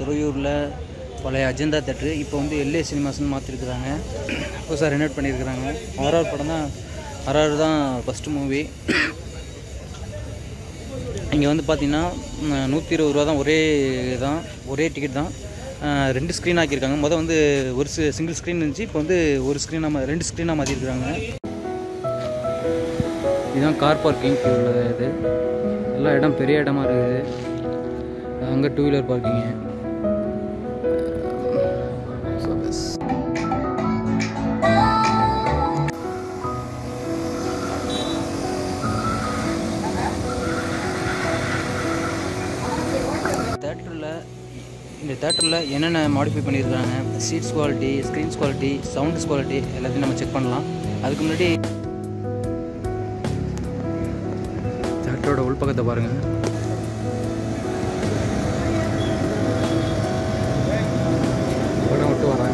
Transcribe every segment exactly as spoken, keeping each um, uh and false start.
துறையூரில் பழைய அஜந்தா தேட்ரு இப்போ வந்து எல்ஏ சினிமாஸ்ன்னு மாற்றிருக்கிறாங்க. புதுசாக ரெனோவேட் பண்ணியிருக்கிறாங்க. ஆர்ஆர் படம் தான் ஆர்ஆர் தான் ஃபஸ்ட்டு மூவி. இங்கே வந்து பார்த்திங்கன்னா நூற்றி இருபது ரூபா தான், ஒரே தான் ஒரே டிக்கெட் தான். ரெண்டு ஸ்க்ரீன் ஆக்கியிருக்காங்க. மொதல் வந்து ஒரு சிங்கிள் ஸ்க்ரீன் இருந்துச்சு, இப்போ வந்து ஒரு ஸ்க்ரீனாக ரெண்டு ஸ்க்ரீனாக மாற்றிருக்கிறாங்க. இதுதான் கார் பார்க்கிங் உள்ள இது. எல்லா இடம் பெரிய இடமா இருக்குது. அங்கே டூ வீலர் பார்க்கிங்கு. தேட்டரில் இந்த தேட்டரில் என்னென்ன மாடிஃபை பண்ணியிருக்காங்க, seats quality, screens quality, sounds quality எல்லாத்தையும் நம்ம செக் பண்ணலாம். அதுக்கு முன்னாடி தேட்டரோட உள்பக்கத்தை பாருங்கள். படம் விட்டு வராங்க.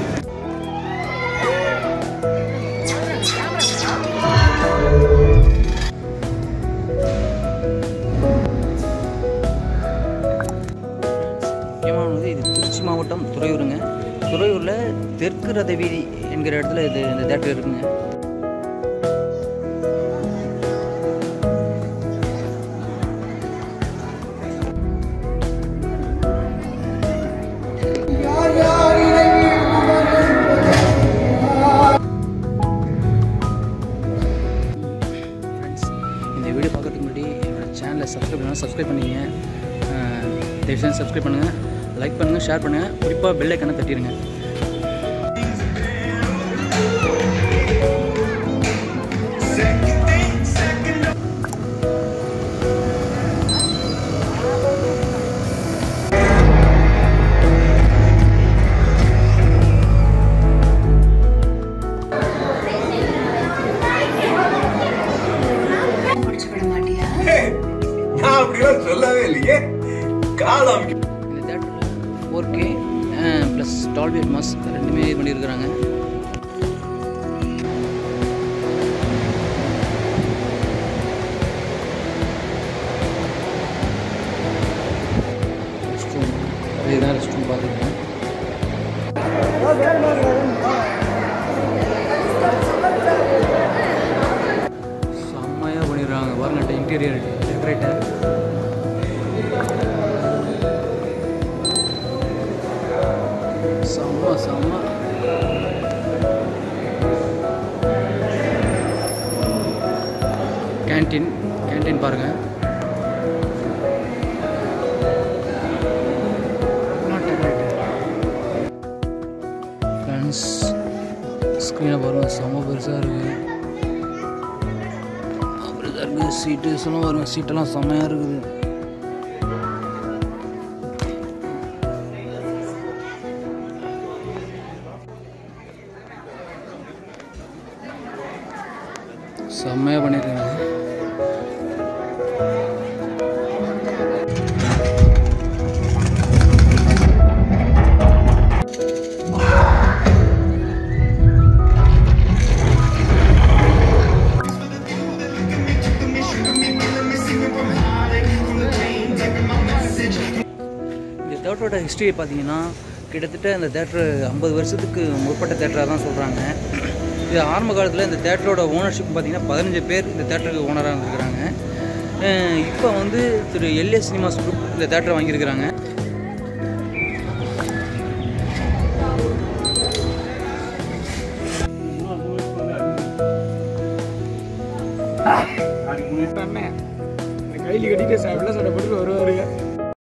இது திருச்சி மாவட்டம் துறையூருங்க. துறையூரில் தெற்கு ரத வீதி என்கிற இடத்துல இது இந்த தேட்டர் இருக்குங்க. இந்த வீடியோ பார்க்கறதுக்கு முன்னாடி என்னோட சேனலை சப்ஸ்கிரைப் பண்ணால் சப்ஸ்கிரைப் பண்ணிங்க. தயவுசெய்து சப்ஸ்கிரைப் பண்ணுங்கள், லைக் பண்ணுங்கள், ஷேர் பண்ணுங்கள், குறிப்பாக பெல் ஐக்கானை தட்டிடுங்க. சொல்லவே இல்லையே. இந்த தேட்டரில் four K plus Dolby Atmos ரெண்டுமே பண்ணியிருக்கிறாங்க. ரெஸ்ட் ரூம் இதுதான் ரெஸ்ட் ரூம் பார்த்துருக்கேன். செம்மையாக பண்ணிடுறாங்க பாருங்க. இன்டீரியர் டெக்கரேட்டர் செம்ம செம்ம. கேன்டீன் கேன்டீன் பாருங்கள். ஃப்ரெண்ட்ஸ் ஸ்க்ரீனை பாருங்கள், செம்ம பெருசாக இருக்குது. பெருசாக இருக்குது. சீட்டு சொன்ன பாருங்கள், சீட்டெல்லாம் செம்மையாக இருக்குது. செம்மையாக பண்ணியிருக்காங்க. இந்த தேட்டரோட ஹிஸ்ட்ரியை பார்த்தீங்கன்னா கிட்டத்தட்ட இந்த தேட்டரு ஐம்பது வருஷத்துக்கு முற்பட்ட தேட்டராக தான் சொல்கிறாங்க. இது ஆரம்ப காலத்தில் இந்த தேட்டரோட ஓனர்ஷிப் பார்த்திங்கன்னா பதினஞ்சு பேர் இந்த தேட்டருக்கு ஓனராக இருந்திருக்கிறாங்க. இப்போ வந்து திரு எல்ஏ சினிமாஸ் குரூப் இந்த தேட்டரை வாங்கியிருக்கிறாங்க. கையில் கட்டிட்டு வெள்ளை சட்டை போட்டு வருவாருங்க.